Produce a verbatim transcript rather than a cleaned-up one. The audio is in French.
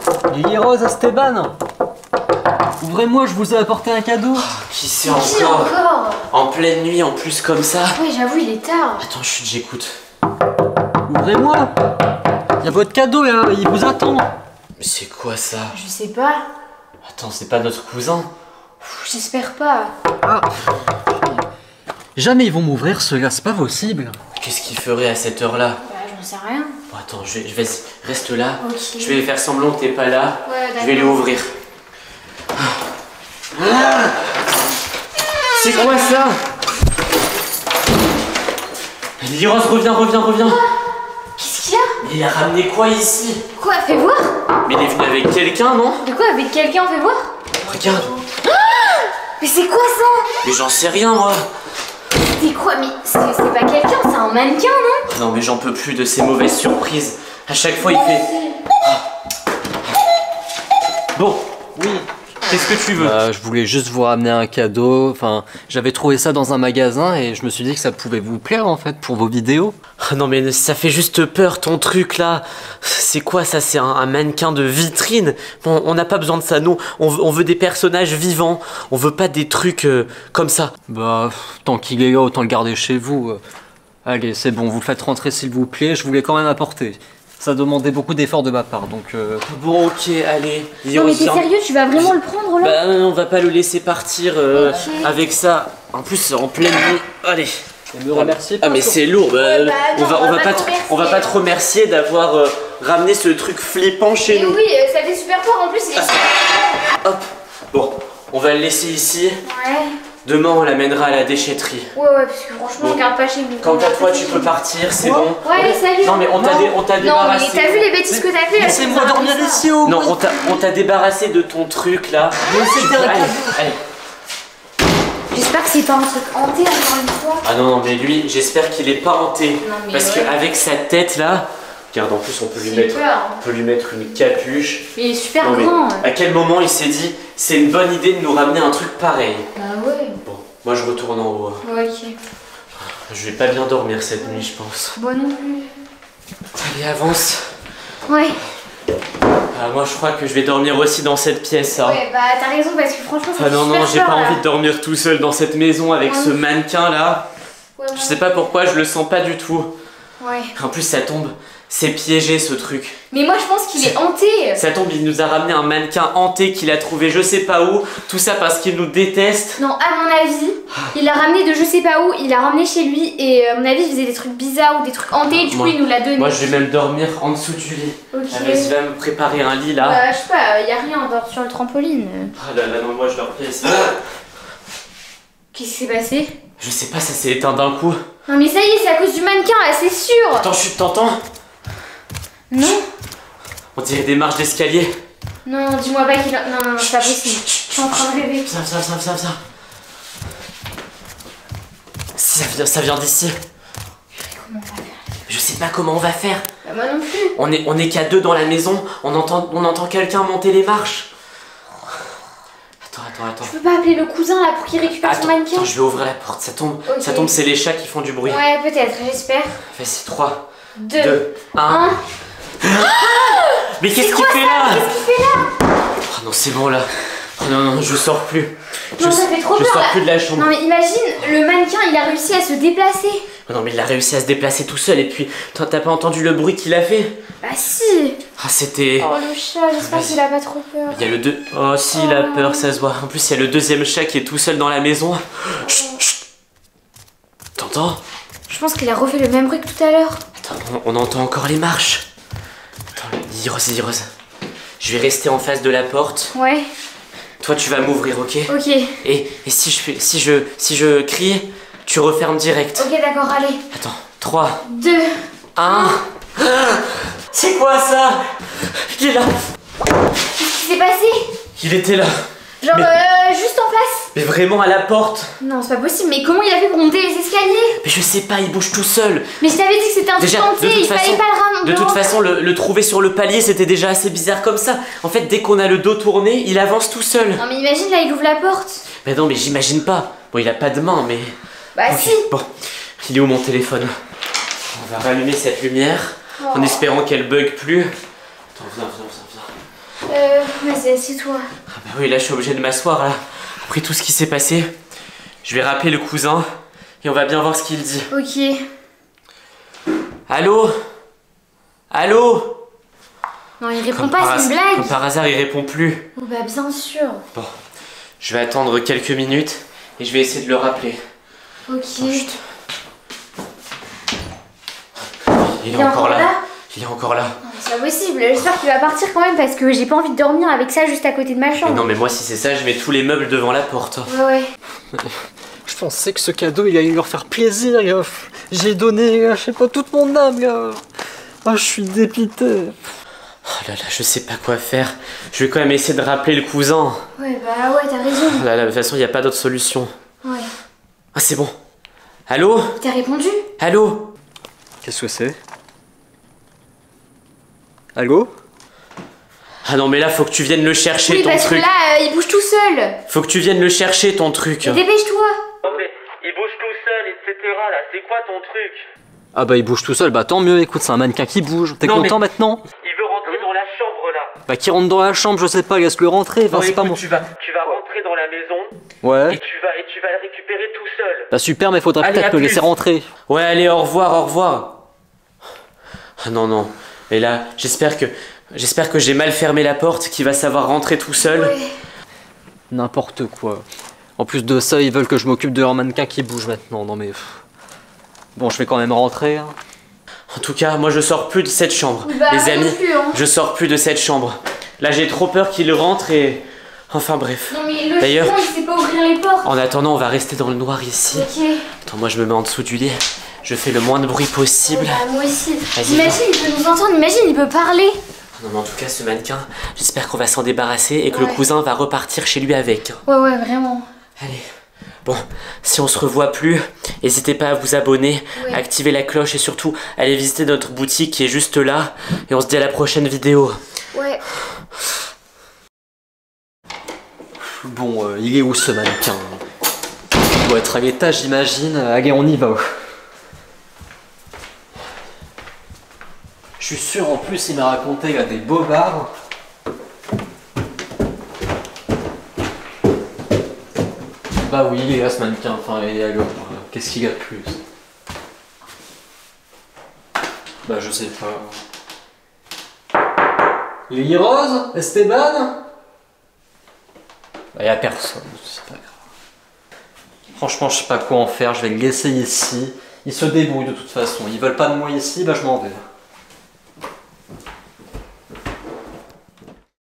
Lily Rose, Esteban. Ouvrez-moi, je vous ai apporté un cadeau. Oh, qui c'est Qui encore, encore En pleine nuit en plus comme ça. Ouais, j'avoue, il est tard. Attends, chut, j'écoute. Ouvrez-moi. Il y a votre cadeau, là, il vous attend. Mais c'est quoi ça? Je sais pas. Attends, c'est pas notre cousin? J'espère pas. Ah. Jamais ils vont m'ouvrir ceux-là, c'est pas possible. Qu'est-ce qu'il ferait à cette heure-là? Bah, j'en sais rien. Bon, attends, je vais, je vais, reste là. Ok. Je vais faire semblant que t'es pas là. Ouais, je vais les d'accord. ouvrir. Ah, c'est quoi ça? Lily Rose, reviens, reviens, reviens. Qu'est-ce qu'il y a? Mais il a ramené quoi ici? Quoi, fais voir? Mais il est venu avec quelqu'un, non? De quoi, avec quelqu'un, fais voir? Regarde. Mais c'est quoi ça? Mais j'en sais rien, moi. C'est quoi? Mais c'est c'est pas quelqu'un, c'est un mannequin, non? Non, mais j'en peux plus de ces mauvaises surprises. À chaque fois, il fait... Bon, oui. Qu'est-ce que tu veux? Euh, je voulais juste vous ramener un cadeau. Enfin, j'avais trouvé ça dans un magasin et je me suis dit que ça pouvait vous plaire en fait pour vos vidéos. Ah non mais ça fait juste peur ton truc là. C'est quoi ça? C'est un, un mannequin de vitrine. Bon, on n'a pas besoin de ça, nous. On veut, on veut des personnages vivants. On veut pas des trucs euh, comme ça. Bah, tant qu'il est là, autant le garder chez vous. Euh, Allez, c'est bon, vous le faites rentrer s'il vous plaît. Je voulais quand même apporter. Ça demandait beaucoup d'efforts de ma part, donc... Euh... Bon ok, allez. Non mais t'es sérieux, tu vas vraiment le prendre là? Bah non, on va pas le laisser partir euh, Ok. avec ça. En plus, en pleine nuit. Allez. Et me remerciez pas. Ah mais c'est lourd. Bah, Ouais, bah, on, attends, va, on, va pas te, remercier. on va pas te remercier d'avoir euh, ramené ce truc flippant chez Mais nous. oui, euh, ça fait super peur en plus, il est super Hop. Bon, on va le laisser ici. Ouais. Demain, on l'amènera à la déchetterie. Ouais, ouais, parce que franchement, Bon. on garde pas chez nous. Quant à toi, tu peux partir, c'est bon. Ouais, salut. Non mais on t'a dé- on t'a Non, débarrassé. mais t'as vu les bêtises que t'as fait là? Laissez-moi c'est pas dormir ça. ici au Non, moins. on t'a on t'a débarrassé de ton truc là. Mais c'était un Allez, cadeau. allez. J'espère que c'est pas un truc hanté encore une fois. Ah non, non, mais lui, j'espère qu'il est pas hanté. Non, mais Parce ouais. qu'avec sa tête là, regarde, en plus on peut lui J'ai mettre, peur. on peut lui mettre une capuche. Mais il est super Non mais grand. à quel moment il s'est dit c'est une bonne idée de nous ramener un truc pareil? Bah ouais. Bon, moi je retourne en haut. Ouais, ok. Je vais pas bien dormir cette nuit, je pense. Moi non plus. Allez, avance. Ouais. Ah, moi je crois que je vais dormir aussi dans cette pièce. Hein. Ouais, bah t'as raison parce que franchement, ça Ah fait non, non, super j'ai peur, pas là. envie de dormir tout seul dans cette maison avec Ouais. ce mannequin là. Ouais, Je sais pas pourquoi, je le sens pas du tout. Ouais. En plus, ça tombe, c'est piégé ce truc. Mais moi je pense qu'il est hanté. Ça tombe, il nous a ramené un mannequin hanté qu'il a trouvé je sais pas où. Tout ça parce qu'il nous déteste. Non, à mon avis, il l'a ramené de je sais pas où, il l'a ramené chez lui et euh, à mon avis il faisait des trucs bizarres ou des trucs hantés, du Moi- coup il nous l'a donné. Moi, je vais même dormir en dessous du lit. Ok. Ah, vas-y, va me préparer un lit là. Bah, je sais pas, y a rien, on dort sur le trampoline. Ah là là, non, moi je dors pas ici. Qu'est-ce qui s'est passé? Je sais pas, ça s'est éteint d'un coup. Non mais ça y est, c'est à cause du mannequin là, c'est sûr. Attends, chut, t'entends? Non. On dirait des marches d'escalier. Non, non, dis-moi pas qu'il a... Non, non, non, c'est pas possible. Je suis en train de rêver. Viens, viens, viens, viens, viens. Ça vient, ça vient d'ici. Comment on va faire? Je sais pas comment on va faire. Bah moi non plus. On est, on est qu'à deux dans la maison. On entend, on entend quelqu'un monter les marches. Attends, attends, attends. Je peux pas appeler le cousin là pour qu'il récupère son Attends, mannequin? attends, je vais ouvrir la porte. Ça tombe, Ok. ça tombe, c'est les chats qui font du bruit. Ouais, peut-être, j'espère. Vas-y, trois, Deux. deux, un. Un. Mais qu'est-ce qu'il quoi fait ça? là? Qu'est-ce qu'il fait là? Oh non, c'est bon là. Oh non, non, je sors plus. Non, je, ça fait trop je peur, sors là. plus de la chambre. Non mais imagine, le mannequin il a réussi à se déplacer. Oh non, mais il a réussi à se déplacer tout seul. Et puis, t'as t'as pas entendu le bruit qu'il a fait? Bah si. Ah, c'était. Oh le chat, j'espère Vas-y. qu'il a pas trop peur. Il y a le deux. Oh, si, il a peur, ça se voit. En plus, il y a le deuxième chat qui est tout seul dans la maison. Chut, chut. T'entends? Je pense qu'il a refait le même bruit que tout à l'heure. Attends, on, on entend encore les marches. Attends, Lily Rose, Lily Rose. Je vais rester en face de la porte. Ouais, Toi, tu vas m'ouvrir, ok? ok. Et, et si je fais, si je, si je crie, tu refermes direct. Ok d'accord, allez. Attends, trois, Deux. un. C'est quoi ça? Il est là. Qu'est-ce qui s'est passé? Il était là. Genre Mais- euh, juste en face? Mais vraiment à la porte. Non, c'est pas possible, mais comment il a fait pour monter les escaliers? Mais je sais pas, il bouge tout seul. Mais je t'avais dit que c'était un truc Déjà, hanté, de toute il façon, fallait pas le ramener. de toute façon, le, le trouver sur le palier, c'était déjà assez bizarre comme ça. En fait, dès qu'on a le dos tourné, il avance tout seul. Non mais imagine là, il ouvre la porte. Mais non, mais j'imagine pas. Bon, il a pas de main, mais... Bah Ok, si. bon. Il est où mon téléphone? On va rallumer cette lumière, Oh. en espérant qu'elle bug plus. Attends, viens, viens, viens, viens. Euh, vas-y, assieds-toi. Ah bah oui, là je suis obligé de m'asseoir là. Après tout ce qui s'est passé, je vais rappeler le cousin et on va bien voir ce qu'il dit. Ok. Allô? Allô? Non, il répond Comme pas, par c'est une has- blague. Comme par hasard, il répond plus. Oh bah bien sûr. Bon, je vais attendre quelques minutes et je vais essayer de le rappeler. Ok. Oh, chut. Il est encore là. Il est encore là. Non, c'est pas possible, j'espère qu'il va partir quand même parce que j'ai pas envie de dormir avec ça juste à côté de ma Mais chambre. non, mais moi, si c'est ça, je mets tous les meubles devant la porte. Ouais, ouais. Je pensais que ce cadeau il allait leur faire plaisir, gars. J'ai donné, je sais pas, toute mon âme, gars. Ah, je suis dépité. Oh là là, je sais pas quoi faire. Je vais quand même essayer de rappeler le cousin. Ouais, bah ouais, t'as raison. Oh là là, de toute façon, il n'y a pas d'autre solution. Ouais. Ah, c'est bon. Allô? T'as répondu? Allô? Qu'est-ce que c'est? Allô? Ah non, mais là, faut que tu viennes le chercher, Oui, ton parce truc. que là, euh, il bouge tout seul. Faut que tu viennes le chercher, ton truc. Mais dépêche-toi. Non, mais il bouge tout seul, et cetera. Là, c'est quoi ton truc? Ah bah il bouge tout seul, bah tant mieux, écoute, c'est un mannequin qui bouge. T'es Non, content mais- maintenant? Il veut rentrer dans la chambre, là. Bah qui rentre dans la chambre, je sais pas, laisse-le rentrer, enfin Non, c'est écoute, pas mon... tu vas, tu vas rentrer dans la maison, et Ouais. tu vas, et tu vas le récupérer tout seul. Bah super, mais faudrait Allez, peut-être à le plus. laisser rentrer. Ouais, allez, au revoir, au revoir. Ah non, non. Et là, j'espère que... J'espère que j'ai mal fermé la porte, qu'il va savoir rentrer tout seul. Ouais. N'importe quoi. En plus de ça, ils veulent que je m'occupe de leur mannequin qui bouge maintenant, non mais... pff. Bon, je vais quand même rentrer. Hein. En tout cas, moi je sors plus de cette chambre. Oui, bah, Les moi amis, non plus, hein. je sors plus de cette chambre. Là, j'ai trop peur qu'il rentre et... Enfin bref. Non mais D'ailleurs- logiquement, il sait pas ouvrir les portes. En attendant, on va rester dans le noir ici. Ok. Attends, moi je me mets en dessous du lit. Je fais le moins de bruit possible. Ouais, bah, moi aussi. Vas-y, Imagine, il peut nous entendre, imagine, il peut parler. Non mais en tout cas, ce mannequin, j'espère qu'on va s'en débarrasser et que Ouais. le cousin va repartir chez lui avec. Ouais, ouais, vraiment. Allez. Bon, si on se revoit plus, n'hésitez pas à vous abonner, Ouais. activer la cloche et surtout allez visiter notre boutique qui est juste là. Et on se dit à la prochaine vidéo. Ouais. Bon, euh, il est où ce mannequin? Il doit être à l'étage, j'imagine. Allez, on y va. Je suis sûr, en plus, il m'a raconté qu'il y a des bobards. Bah oui, il est là ce mannequin. Enfin, et alors, euh, qu'est-ce qu'il y a de plus? Bah, je sais pas. Lily Rose? Esteban? Bah, y a personne, c'est pas grave. Franchement, je sais pas quoi en faire, je vais le laisser ici. Il se débrouille de toute façon. Ils veulent pas de moi ici, bah je m'en vais.